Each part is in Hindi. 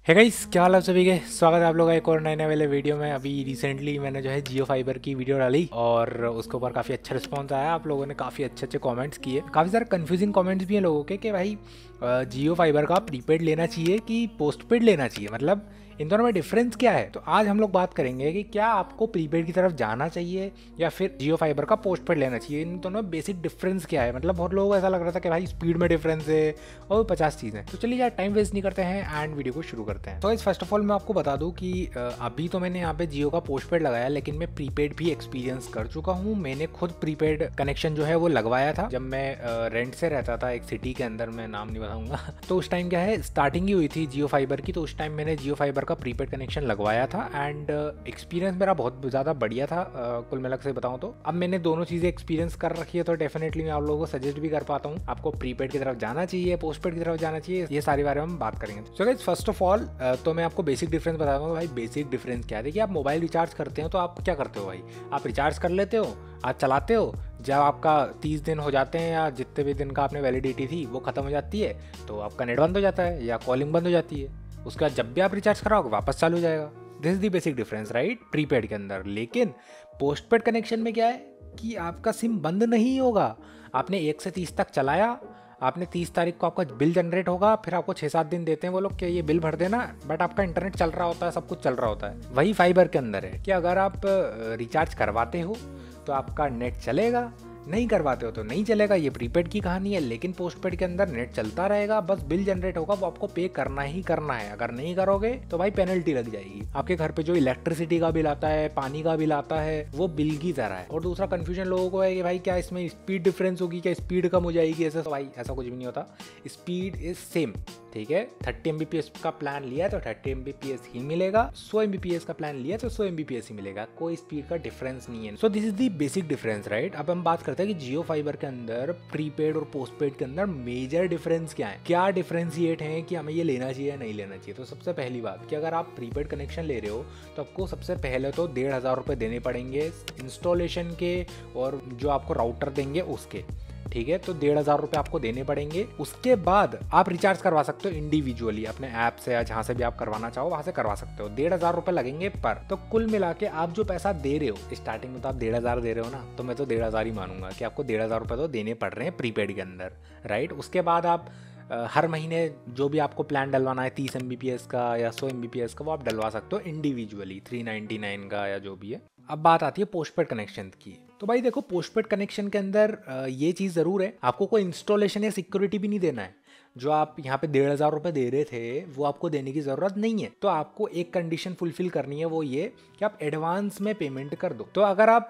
है गाइस, क्या हाल है आप सभी के। स्वागत है आप लोगों का एक और नए वाले वीडियो में। अभी रिसेंटली मैंने जो है जियो फाइबर की वीडियो डाली और उसके ऊपर काफ़ी अच्छा रिस्पांस आया। आप लोगों ने काफ़ी अच्छे अच्छे कमेंट्स किए। काफ़ी सारे कंफ्यूजिंग कमेंट्स भी हैं लोगों के कि भाई जियो फाइबर का प्रीपेड लेना चाहिए कि पोस्टपेड लेना चाहिए, मतलब इन दोनों में डिफरेंस क्या है। तो आज हम लोग बात करेंगे कि क्या आपको प्रीपेड की तरफ जाना चाहिए या फिर जियो फाइबर का पोस्टपेड लेना चाहिए। इन दोनों में बेसिक डिफरेंस क्या है। मतलब बहुत लोगों को ऐसा लग रहा था कि भाई स्पीड में डिफरेंस है और 50 चीज़ें। तो चलिए यार टाइम वेस्ट नहीं करते हैं एंड वीडियो को शुरू करते हैं। तो इस फर्स्ट ऑफ ऑल मैं आपको बता दूं कि अभी तो मैंने यहाँ पे जियो का पोस्टपेड लगाया, लेकिन मैं प्रीपेड भी एक्सपीरियंस कर चुका हूँ। मैंने खुद प्रीपेड कनेक्शन जो है वो लगवाया था जब मैं रेंट से रहता था एक सिटी के अंदर, मैं नाम नहीं बताऊंगा। तो उस टाइम क्या है, स्टार्टिंग ही हुई थी जियो फाइबर की, तो उस टाइम मैंने जियो फाइबर का प्रीपेड कनेक्शन लगवाया था एंड एक्सपीरियंस मेरा बहुत ज़्यादा बढ़िया था। कुल मिलाकर से बताऊँ तो अब मैंने दोनों चीज़ें एक्सपीरियंस कर रखी है, तो डेफिनेटली मैं आप लोगों को सजेस्ट भी कर पाता हूँ आपको प्रीपेड की तरफ जाना चाहिए, पोस्टपेड की तरफ जाना चाहिए, ये सारे बारे में हम बात करेंगे। So guys first of all तो मैं आपको बेसिक डिफरेंस बताता हूँ। भाई बेसिक डिफरेंस क्या है, देखिए आप मोबाइल रिचार्ज करते हो तो आप क्या करते हो भाई, आप रिचार्ज कर लेते हो, आप चलाते हो, जब आपका 30 दिन हो जाते हैं या जितने भी दिन का आपने वैलिडिटी थी वो खत्म हो जाती है तो आपका नेट बंद हो जाता है या कॉलिंग बंद हो जाती है। उसके बाद जब भी आप रिचार्ज कराओगे वापस चालू हो जाएगा। This is the basic difference right prepaid के अंदर। लेकिन पोस्टपेड कनेक्शन में क्या है कि आपका सिम बंद नहीं होगा। आपने 1 से 30 तक चलाया, आपने 30 तारीख को आपका बिल जनरेट होगा, फिर आपको 6-7 दिन देते हैं वो लोग कि ये बिल भर देना, बट आपका इंटरनेट चल रहा होता है, सब कुछ चल रहा होता है। वही फाइबर के अंदर है कि अगर आप रिचार्ज करवाते हो तो आपका नेट चलेगा, नहीं करवाते हो तो नहीं चलेगा। ये प्रीपेड की कहानी है। लेकिन पोस्टपेड के अंदर नेट चलता रहेगा, बस बिल जनरेट होगा, वो आपको पे करना ही करना है। अगर नहीं करोगे तो भाई पेनल्टी लग जाएगी। आपके घर पे जो इलेक्ट्रिसिटी का बिल आता है, पानी का बिल आता है, वो बिल की तरह है। और दूसरा कंफ्यूजन लोगों को है कि भाई क्या इसमें स्पीड डिफरेंस होगी, क्या स्पीड कम हो जाएगी, ऐसा। तो भाई ऐसा कुछ भी नहीं होता, स्पीड इज सेम। ठीक है, 30 Mbps का प्लान लिया तो 30 Mbps ही मिलेगा, 100 Mbps का प्लान लिया तो 100 Mbps ही मिलेगा, कोई स्पीड का डिफरेंस नहीं है। So this is the basic difference right. अब हम बात करते हैं कि जियो फाइबर के अंदर प्रीपेड और पोस्टपेड के अंदर मेजर डिफरेंस क्या है, क्या डिफरेंशिएट है कि हमें ये लेना चाहिए या नहीं लेना चाहिए। तो सबसे पहली बात कि अगर आप प्रीपेड कनेक्शन ले रहे हो तो आपको सबसे पहले तो 1,500 रुपये देने पड़ेंगे इंस्टॉलेशन के और जो आपको राउटर देंगे उसके। ठीक है, तो 1,500 रुपये आपको देने पड़ेंगे। उसके बाद आप रिचार्ज करवा सकते हो इंडिविजुअली अपने ऐप से या जहाँ से भी आप करवाना चाहो वहाँ से करवा सकते हो। 1,500 रुपये लगेंगे पर। तो कुल मिला के आप जो पैसा दे रहे हो, स्टार्टिंग में तो आप 1,500 दे रहे हो ना, तो मैं तो 1,500 ही मानूंगा कि आपको 1,500 रुपये तो देने पड़ रहे हैं प्रीपेड के अंदर राइट। उसके बाद आप हर महीने जो भी आपको प्लान डलवाना है 30 Mbps का या 100 Mbps का, वो आप डलवा सकते हो इंडिविजुअली 399 का या जो भी है। अब बात आती है पोस्टपेड कनेक्शन की। तो भाई देखो, पोस्टपेड कनेक्शन के अंदर ये चीज़ ज़रूर है, आपको कोई इंस्टॉलेशन या सिक्योरिटी भी नहीं देना है। जो आप यहाँ पे 1,500 रुपये दे रहे थे वो आपको देने की ज़रूरत नहीं है। तो आपको एक कंडीशन फुलफिल करनी है, वो ये कि आप एडवांस में पेमेंट कर दो। तो अगर आप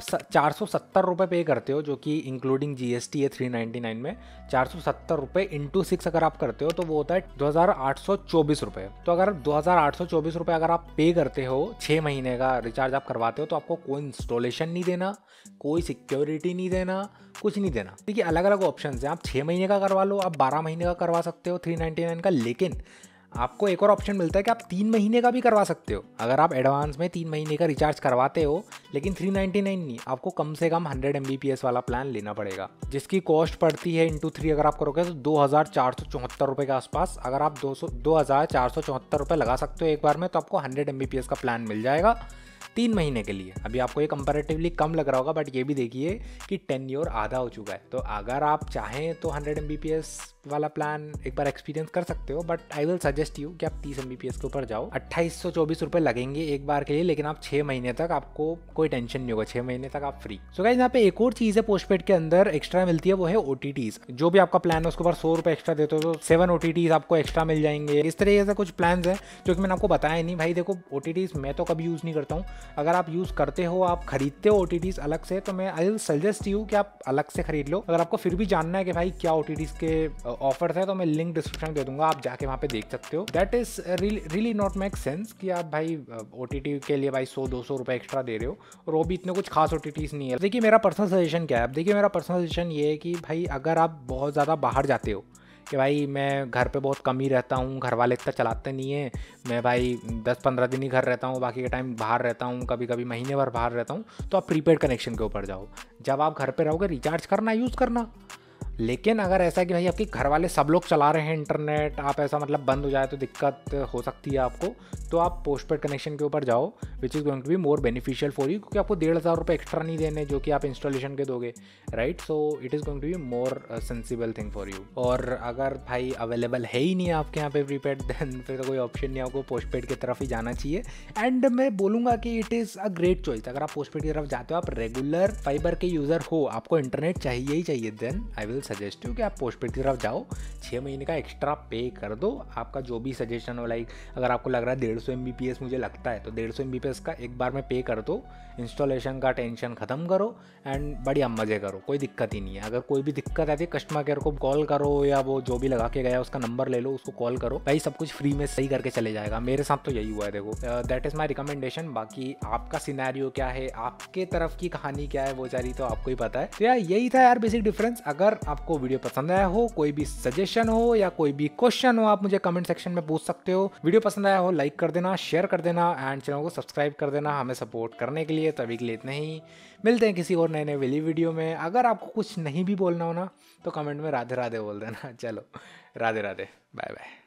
470 रुपये पे करते हो, जो कि इंक्लूडिंग GST है 399 में, 470 रुपये इंटू 6 अगर आप करते हो तो वो होता है 2,824 रुपये। तो अगर 2,824 रुपये अगर आप पे करते हो 6 महीने का रिचार्ज आप करवाते हो तो आपको कोई इंस्टॉलेशन नहीं देना, कोई सिक्योरिटी नहीं देना, कुछ नहीं देना। देखिए अलग अलग ऑप्शन हैं, आप 6 महीने का करवा लो, आप 12 महीने का करवा सकते हो 399 का। लेकिन आपको एक और ऑप्शन मिलता है कि आप 3 महीने का भी करवा सकते हो। अगर आप एडवांस में 3 महीने का रिचार्ज करवाते हो, लेकिन 399 नहीं, आपको कम से कम 100 Mbps वाला प्लान लेना पड़ेगा, जिसकी कॉस्ट पड़ती है इंटू 3 अगर आप करोगे तो 2,474 रुपये के आसपास। अगर आप 2,474 रुपये लगा सकते हो एक बार में तो आपको 100 Mbps का प्लान मिल जाएगा 3 महीने के लिए। अभी आपको ये कंपैरेटिवली कम लग रहा होगा, बट ये भी देखिए कि टेन्योर आधा हो चुका है। तो अगर आप चाहें तो 100 Mbps वाला प्लान एक बार एक्सपीरियंस कर सकते हो, but I will suggest you कि आप 30 Mbps के ऊपर जाओ। 2,824 रुपये लगेंगे एक बार के लिए, लेकिन आप 6 महीने तक आपको कोई टेंशन नहीं होगा, 6 महीने तक आप फ्री। सो गाइस यहाँ पे एक और चीज़ है पोस्टपेड के अंदर एक्स्ट्रा मिलती है, वो है OTTs। जो भी आपका प्लान है उसके ऊपर 100 रुपये एक्स्ट्रा देते हो तो 7 OTTs आपको एक्स्ट्रा मिल जाएंगे। इस तरीके से कुछ प्लान है जो कि मैंने आपको बताया नहीं। भाई देखो, OTTs मैं तो कभी यूज़ नहीं करता हूँ। अगर आप यूज़ करते हो, आप खरीदते हो OTTs अलग से, तो मैं आई विल सजेस्ट यू कि आप अलग से खरीद लो। अगर आपको फिर भी जानना है कि भाई क्या OTTs के ऑफर्स है तो मैं लिंक डिस्क्रिप्शन में दे दूंगा, आप जाके वहाँ पे देख सकते हो। That is really not make sense कि आप भाई OTT के लिए भाई 100-200 रुपये एक्स्ट्रा दे रहे हो और वो भी इतने कुछ खास OTTs नहीं है। देखिए मेरा पर्सनल सजेशन क्या है, अब देखिए मेरा पर्सनल सजेशन ये है कि भाई अगर आप बहुत ज़्यादा बाहर जाते हो कि भाई मैं घर पे बहुत कम ही रहता हूँ, घर वाले इतना चलाते नहीं है, मैं भाई 10-15 दिन ही घर रहता हूँ, बाकी के टाइम बाहर रहता हूँ, कभी कभी महीने भर बाहर रहता हूँ, तो आप प्रीपेड कनेक्शन के ऊपर जाओ। जब आप घर पे रहोगे रिचार्ज करना यूज़ करना, लेकिन अगर ऐसा है कि भाई आपके घर वाले सब लोग चला रहे हैं इंटरनेट, आप ऐसा मतलब बंद हो जाए तो दिक्कत हो सकती है आपको, तो आप पोस्टपेड कनेक्शन के ऊपर जाओ, which is going to be more beneficial for you, क्योंकि आपको 1,500 रुपये एक्स्ट्रा नहीं देने जो कि आप इंस्टॉलेशन के दोगे, right. So it is going to be more sensible thing for you. और अगर भाई अवेलेबल है ही नहीं आपके यहाँ पे प्रीपेड, देन फिर तो कोई ऑप्शन नहीं, आपको पोस्टपेड की तरफ ही जाना चाहिए। एंड मैं बोलूँगा कि it is a great choice. अगर आप पोस्टपेड की तरफ जाते हो, आप रेगुलर फाइबर के यूज़र हो, आपको इंटरनेट चाहिए ही चाहिए, then I will suggest you कि आप पोस्टपेड की तरफ जाओ, 6 महीने का एक्स्ट्रा पे कर दो। आपका जो भी सजेशन हो, लाइक अगर आपको लग रहा है 150 MBPS मुझे लगता है, तो 150 MBPS का एक बार में पे कर दो, इंस्टॉलेशन का टेंशन ख़त्म करो एंड बढ़िया मज़े करो, कोई दिक्कत ही नहीं है। अगर कोई भी दिक्कत आती है कस्टमर केयर को कॉल करो, या वो जो भी लगा के गया उसका नंबर ले लो, उसको कॉल करो, भाई सब कुछ फ्री में सही करके चले जाएगा। मेरे साथ तो यही हुआ है, देखो दैट इज़ माई रिकमेंडेशन। बाकी आपका सिनेरियो क्या है, आपके तरफ की कहानी क्या है, वो सारी तो आपको ही पता है। तो यार यही था यार बेसिक डिफरेंस। अगर आपको वीडियो पसंद आया हो, कोई भी सजेशन हो या कोई भी क्वेश्चन हो, आप मुझे कमेंट सेक्शन में पूछ सकते हो। वीडियो पसंद आया हो लाइक कर देना, शेयर कर देना एंड चैनल को सब्सक्राइब कर देना हमें सपोर्ट करने के लिए। तो अभी के लिए इतना ही, मिलते हैं किसी और नए नए वाली वीडियो में। अगर आपको कुछ नहीं भी बोलना हो ना, तो कमेंट में राधे राधे बोल देना। चलो राधे राधे, बाय बाय।